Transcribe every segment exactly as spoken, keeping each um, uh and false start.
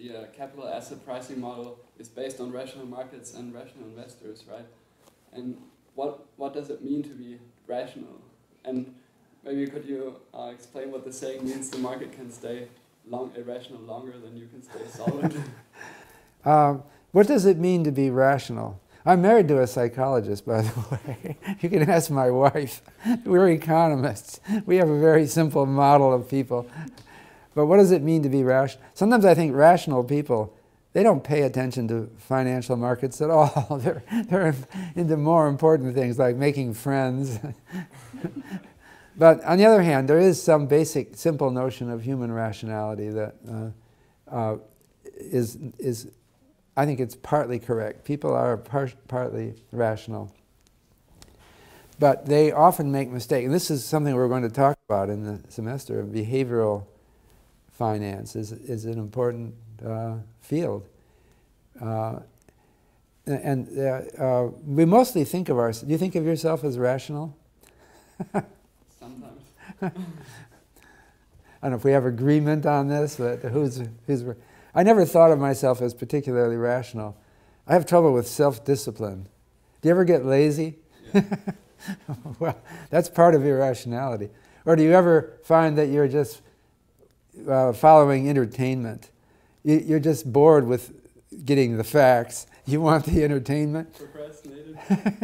the uh, capital asset pricing model is based on rational markets and rational investors, right? And what what does it mean to be rational? And maybe could you uh, explain what the saying means? The market can stay long irrational longer than you can stay solid. um, what does it mean to be rational? I'm married to a psychologist, by the way. You can ask my wife. We're economists. We have a very simple model of people. But what does it mean to be rational? Sometimes I think rational people, they don't pay attention to financial markets at all. they're, they're into more important things like making friends. But on the other hand, there is some basic, simple notion of human rationality that uh, uh, is, is, I think it's partly correct. People are par partly rational. But they often make mistakes. And this is something we're going to talk about in the semester. Behavioral finance is, is an important uh, field. Uh, and uh, uh, we mostly think of ourselves, do you think of yourself as rational? Sometimes. I don't know if we have agreement on this, but who's, who's, I never thought of myself as particularly rational. I have trouble with self-discipline. Do you ever get lazy? Yeah. Well, that's part of irrationality. Or do you ever find that you're just uh, following entertainment? You, you're just bored with getting the facts. You want the entertainment? Procrastinated.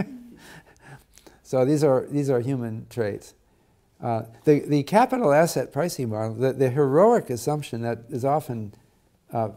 So these are, these are human traits. Uh, the, the capital asset pricing model, the, the heroic assumption that is often uh,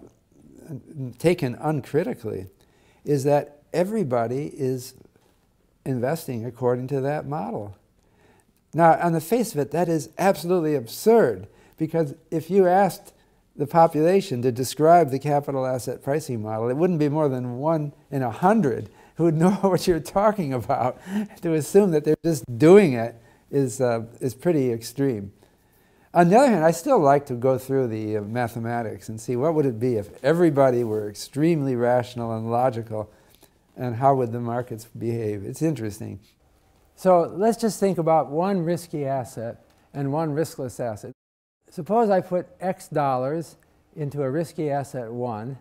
taken uncritically, is that everybody is investing according to that model. Now, on the face of it, that is absolutely absurd, because if you asked the population to describe the capital asset pricing model, it wouldn't be more than one in a hundred who would know what you're talking about. To assume that they're just doing it is, uh, is pretty extreme. On the other hand, I still like to go through the uh, mathematics and see what would it be if everybody were extremely rational and logical, and how would the markets behave. It's interesting. So let's just think about one risky asset and one riskless asset. Suppose I put X dollars into a risky asset one.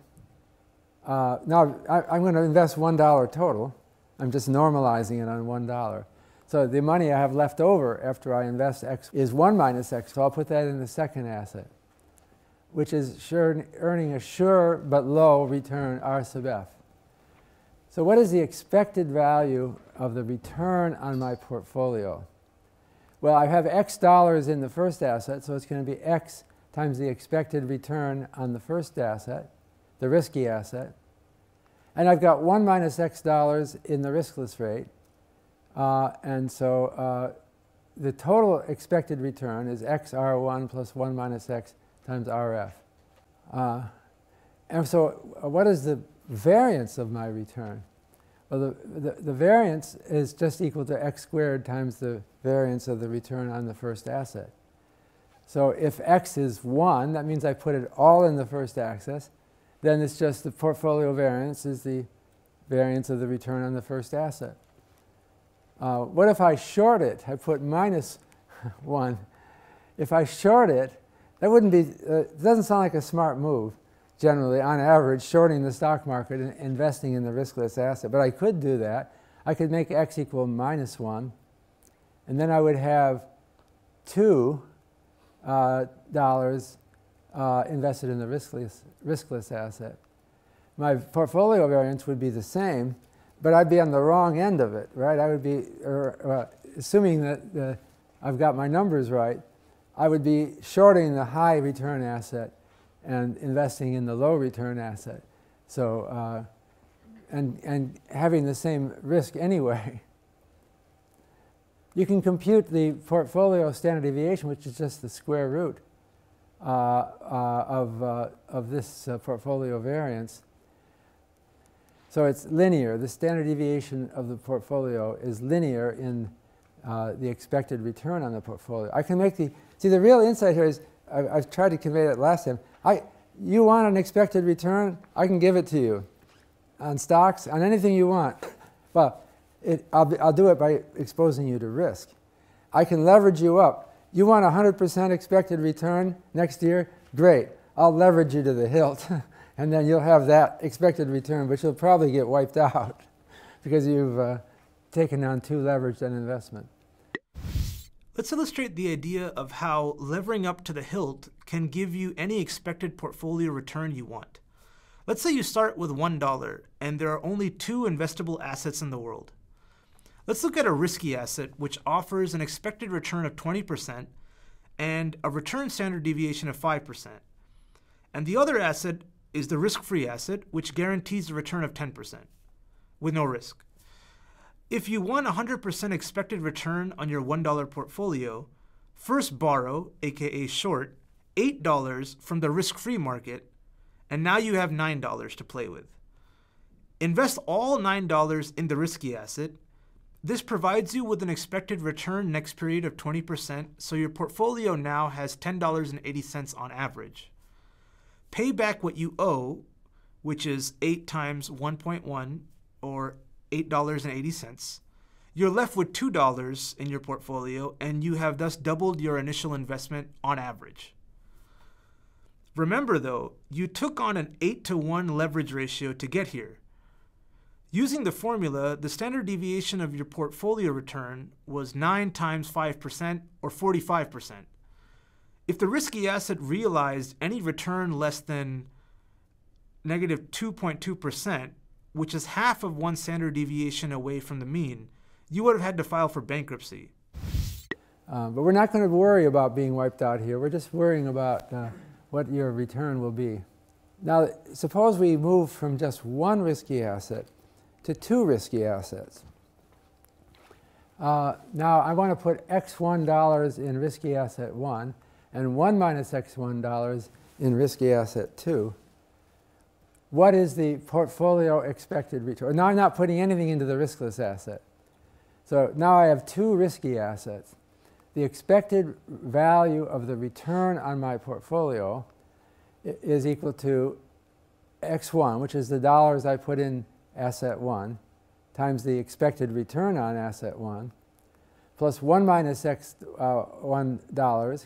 Uh, now, I, I'm going to invest one dollar total. I'm just normalizing it on one dollar. So the money I have left over after I invest X is one minus X, so I'll put that in the second asset, which is sure, earning a sure but low return R sub F. So what is the expected value of the return on my portfolio? Well, I have X dollars in the first asset, so it's going to be X times the expected return on the first asset, the risky asset. And I've got one minus X dollars in the riskless rate. Uh, and so uh, the total expected return is X R one plus one minus X times R F. Uh, and so uh, what is the variance of my return? Well, the, the, the variance is just equal to X squared times the variance of the return on the first asset. So if X is one, that means I put it all in the first axis. Then it's just the portfolio variance is the variance of the return on the first asset. Uh, what if I short it? I put minus one. If I short it, that wouldn't be, uh, it doesn't sound like a smart move, generally, on average, shorting the stock market and investing in the riskless asset. But I could do that. I could make X equal minus one, and then I would have two uh, dollars uh, invested in the riskless, riskless asset. My portfolio variance would be the same, but I'd be on the wrong end of it, right? I would be, or, uh, assuming that the, I've got my numbers right, I would be shorting the high return asset and investing in the low return asset. So, uh, and, and having the same risk anyway. You can compute the portfolio standard deviation, which is just the square root uh, uh, of, uh, of this uh, portfolio variance. So it's linear. The standard deviation of the portfolio is linear in uh, the expected return on the portfolio. I can make the, see the real insight here is, I, I've tried to convey that last time. I, you want an expected return? I can give it to you on stocks, on anything you want. Well, it, I'll, be, I'll do it by exposing you to risk. I can leverage you up. You want a one hundred percent expected return next year? Great. I'll leverage you to the hilt. And then you'll have that expected return, but you'll probably get wiped out because you've uh, taken on too leveraged an investment. Let's illustrate the idea of how levering up to the hilt can give you any expected portfolio return you want. Let's say you start with one dollar and there are only two investable assets in the world. Let's look at a risky asset which offers an expected return of twenty percent and a return standard deviation of five percent. And the other asset is the risk-free asset, which guarantees a return of ten percent with no risk. If you want one hundred percent expected return on your one dollar portfolio, first borrow, aka short, eight dollars from the risk-free market, and now you have nine dollars to play with. Invest all nine dollars in the risky asset. This provides you with an expected return next period of twenty percent, so your portfolio now has ten dollars and eighty cents on average. Pay back what you owe, which is eight times one point one, or eight dollars and eighty cents. You're left with two dollars in your portfolio, and you have thus doubled your initial investment on average. Remember though, you took on an eight to one leverage ratio to get here. Using the formula, the standard deviation of your portfolio return was nine times five percent, or forty-five percent. If the risky asset realized any return less than negative two point two percent, which is half of one standard deviation away from the mean, you would have had to file for bankruptcy. Uh, but we're not going to worry about being wiped out here. We're just worrying about uh, what your return will be. Now, suppose we move from just one risky asset to two risky assets. Uh, now, I want to put x one dollars in risky asset one and one minus x one dollars in risky asset two. What is the portfolio expected return? Now I'm not putting anything into the riskless asset. So now I have two risky assets. The expected value of the return on my portfolio is equal to x one, which is the dollars I put in asset one, times the expected return on asset one, plus one minus x one dollars.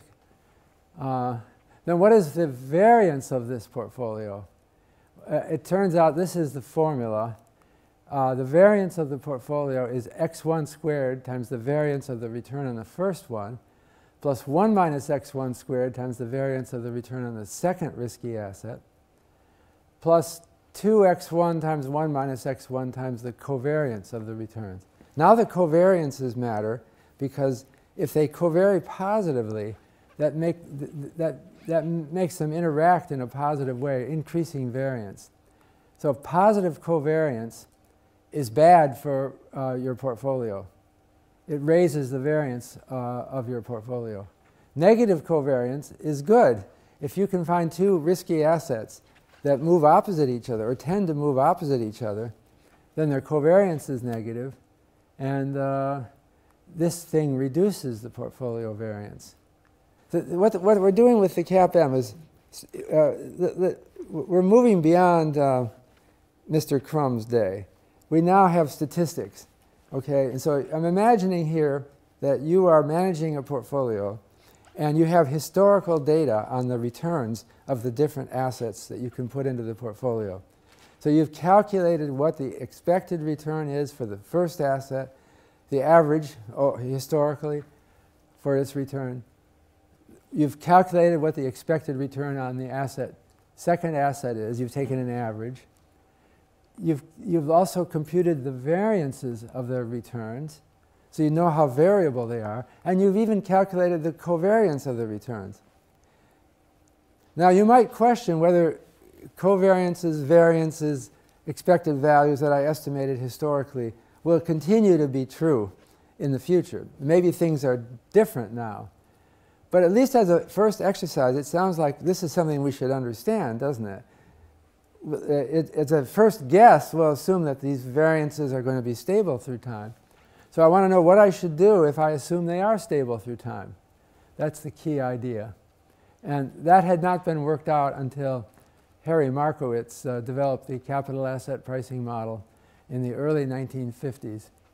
Uh, then what is the variance of this portfolio? Uh, it turns out this is the formula. Uh, the variance of the portfolio is x one squared times the variance of the return on the first one, plus one minus x one squared times the variance of the return on the second risky asset, plus two x one times one minus x one times the covariance of the returns. Now the covariances matter because if they covary positively, that, make, th that, that makes them interact in a positive way, increasing variance. So positive covariance is bad for uh, your portfolio. It raises the variance uh, of your portfolio. Negative covariance is good. If you can find two risky assets that move opposite each other or tend to move opposite each other, then their covariance is negative, and uh, this thing reduces the portfolio variance. So what, the, what we're doing with the CAP-M is uh, the, the, we're moving beyond uh, Mister Crumb's day. We now have statistics, okay? And so I'm imagining here that you are managing a portfolio and you have historical data on the returns of the different assets that you can put into the portfolio. So you've calculated what the expected return is for the first asset, the average oh, historically for its return. You've calculated what the expected return on the asset, second asset is. You've taken an average. You've, you've also computed the variances of their returns, so you know how variable they are, and you've even calculated the covariance of the returns. Now you might question whether covariances, variances, expected values that I estimated historically will continue to be true in the future. Maybe things are different now. But at least as a first exercise, it sounds like this is something we should understand, doesn't it? It, it's a first guess. We'll assume that these variances are going to be stable through time. So I want to know what I should do if I assume they are stable through time. That's the key idea. And that had not been worked out until Harry Markowitz uh, developed the capital asset pricing model in the early nineteen fifties.